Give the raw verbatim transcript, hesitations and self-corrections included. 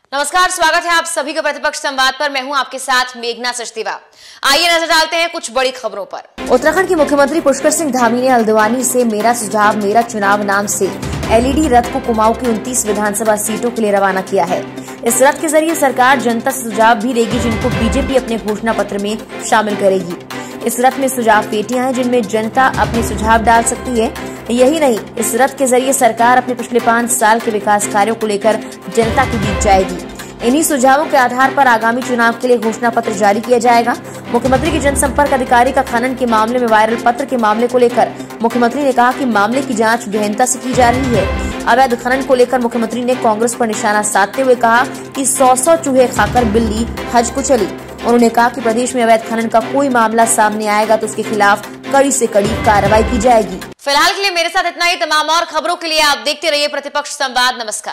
नमस्कार, स्वागत है आप सभी का प्रतिपक्ष संवाद पर। मैं हूं आपके साथ मेघना सचदेवा। आइए नजर डालते हैं कुछ बड़ी खबरों पर। उत्तराखंड के मुख्यमंत्री पुष्कर सिंह धामी ने हल्द्वानी से मेरा सुझाव मेरा चुनाव नाम से एलईडी रथ को कुमाऊं की उनतीस विधानसभा सीटों के लिए रवाना किया है। इस रथ के जरिए सरकार जनता से सुझाव भी लेगी, जिनको बीजेपी अपने घोषणा पत्र में शामिल करेगी। इस रथ में सुझाव पेटियां हैं, जिनमें जनता अपने सुझाव डाल सकती है। यही नहीं, इस रथ के जरिए सरकार अपने पिछले पाँच साल के विकास कार्यों को लेकर जनता के बीच जाएगी। इन्हीं सुझावों के आधार पर आगामी चुनाव के लिए घोषणा पत्र जारी किया जाएगा। मुख्यमंत्री के जनसंपर्क अधिकारी का खनन के मामले में वायरल पत्र के मामले को लेकर मुख्यमंत्री ने कहा कि मामले की जांच गहनता से की जा रही है। अवैध खनन को लेकर मुख्यमंत्री ने कांग्रेस पर निशाना साधते हुए कहा कि सौ सौ चूहे खाकर बिल्ली हज को चली। उन्होंने कहा कि प्रदेश में अवैध खनन का कोई मामला सामने आएगा तो उसके खिलाफ कड़ी से कड़ी कार्रवाई की जाएगी। फिलहाल के लिए मेरे साथ इतना ही। तमाम और खबरों के लिए आप देखते रहिए प्रतिपक्ष संवाद। नमस्कार।